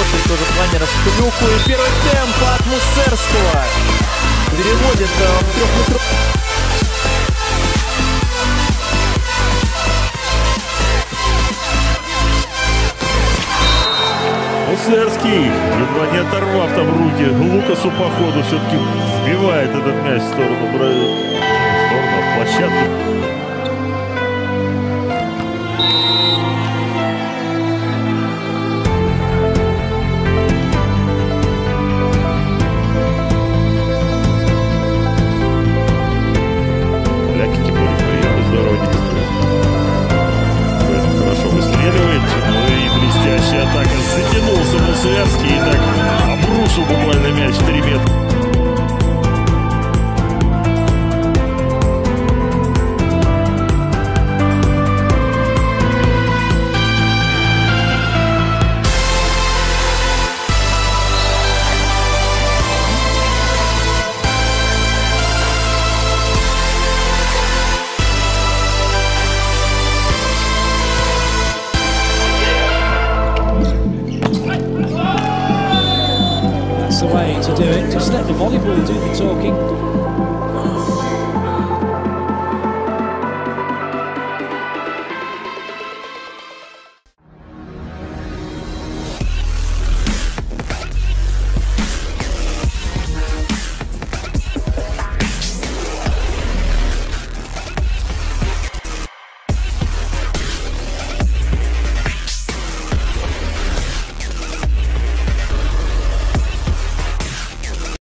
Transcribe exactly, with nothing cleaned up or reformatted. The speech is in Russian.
хороший тоже планер в клюку. И первый темп от Мусерского переводит в трехметровый. Мусерский, едва не оторвав там руки Лукасу по ходу, все-таки сбивает этот мяч в сторону, в сторону в площадку. Затянулся Мусерский и так обрушил буквально мяч в три метра. The way to do it. Just let the volleyball do the talking.